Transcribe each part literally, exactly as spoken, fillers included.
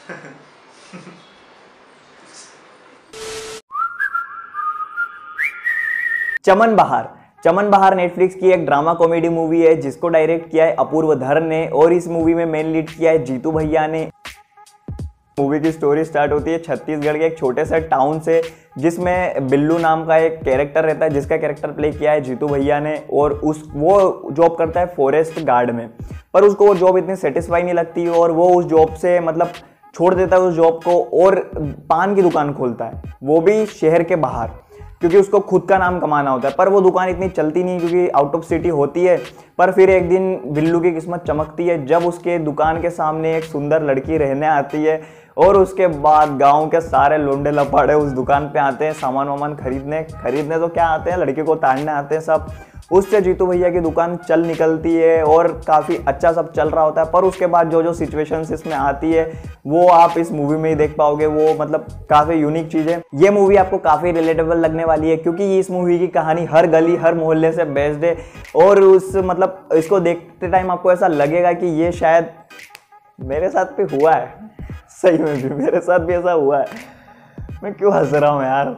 चमन बहार। चमन बहार नेटफ्लिक्स की एक ड्रामा कॉमेडी मूवी है जिसको डायरेक्ट किया है अपूर्व धर ने और इस मूवी में मेन लीड किया है जीतू भैया ने। मूवी की स्टोरी स्टार्ट होती है छत्तीसगढ़ के एक छोटे से टाउन से, जिसमें बिल्लू नाम का एक कैरेक्टर रहता है जिसका कैरेक्टर प्ले किया है जीतू भैया ने, और उस वो जॉब करता है फॉरेस्ट गार्ड में। पर उसको वो जॉब इतनी सेटिस्फाई नहीं लगती और वो उस जॉब से मतलब छोड़ देता है उस जॉब को और पान की दुकान खोलता है, वो भी शहर के बाहर, क्योंकि उसको खुद का नाम कमाना होता है। पर वो दुकान इतनी चलती नहीं क्योंकि आउट ऑफ सिटी होती है। पर फिर एक दिन बिल्लू की किस्मत चमकती है जब उसके दुकान के सामने एक सुंदर लड़की रहने आती है और उसके बाद गांव के सारे लोंडे लपाड़े उस दुकान पे आते हैं सामान वामान खरीदने खरीदने तो क्या आते हैं, लड़की को ताड़ने आते हैं सब। उससे जीतू भैया की दुकान चल निकलती है और काफ़ी अच्छा सब चल रहा होता है। पर उसके बाद जो जो सिचुएशंस इसमें आती है वो आप इस मूवी में ही देख पाओगे। वो मतलब काफ़ी यूनिक चीज़ है। ये मूवी आपको काफ़ी रिलेटेबल लगने वाली है क्योंकि इस मूवी की कहानी हर गली हर मोहल्ले से बेस्ड है और उस मतलब इसको देखते टाइम आपको ऐसा लगेगा कि ये शायद मेरे साथ भी हुआ है। सही में भी मेरे साथ भी ऐसा हुआ है। मैं क्यों हंस रहा हूँ यार।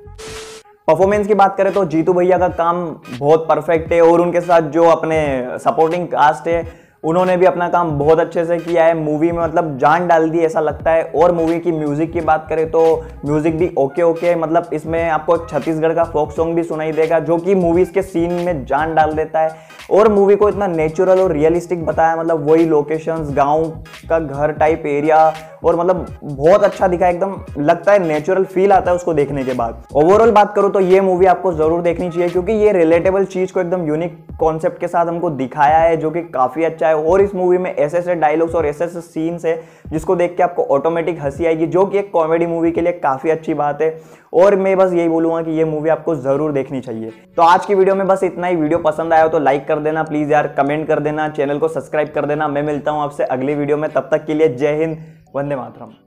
परफॉर्मेंस की बात करें तो जीतू भैया का काम बहुत परफेक्ट है और उनके साथ जो अपने सपोर्टिंग कास्ट है उन्होंने भी अपना काम बहुत अच्छे से किया है। मूवी में मतलब जान डाल दी ऐसा लगता है। और मूवी की म्यूजिक की बात करें तो म्यूजिक भी ओके ओके, मतलब इसमें आपको छत्तीसगढ़ का फोक सॉन्ग भी सुनाई देगा जो कि मूवीज के सीन में जान डाल देता है और मूवी को इतना नेचुरल और रियलिस्टिक बताया, मतलब वही लोकेशंस, गांव का घर टाइप एरिया, और मतलब बहुत अच्छा दिखा, एकदम लगता है नेचुरल फील आता है उसको देखने के बाद। ओवरऑल बात करूँ तो ये मूवी आपको जरूर देखनी चाहिए क्योंकि ये रिलेटेबल चीज को एकदम यूनिक कॉन्सेप्ट के साथ हमको दिखाया है जो कि काफी अच्छा है। और इस मूवी में ऐसे ऐसे डायलॉग्स और ऐसे ऐसे सीन्स है जिसको देख के आपको ऑटोमेटिक हंसी आएगी, जो कि एक कॉमेडी मूवी के लिए काफी अच्छी बात है। और मैं बस यही बोलूंगा कि ये मूवी आपको जरूर देखनी चाहिए। तो आज की वीडियो में बस इतना ही। वीडियो पसंद आया हो तो लाइक कर देना प्लीज यार, कमेंट कर देना, चैनल को सब्सक्राइब कर देना। मैं मिलता हूं आपसे अगली वीडियो में, तब तक के लिए जय हिंद, वंदे मातरम।